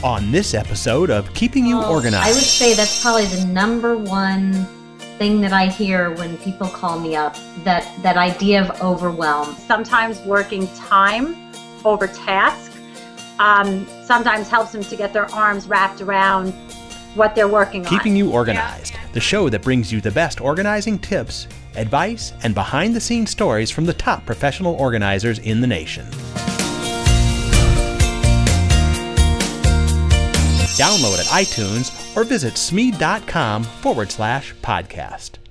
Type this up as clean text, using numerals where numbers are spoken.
On this episode of Keeping You Organized. I would say that's probably the number one thing that I hear when people call me up, that idea of overwhelm. Sometimes working time over task sometimes helps them to get their arms wrapped around what they're working on. Keeping You Organized, the show that brings you the best organizing tips, advice, and behind-the-scenes stories from the top professional organizers in the nation. Download at iTunes or visit smead.com/podcast.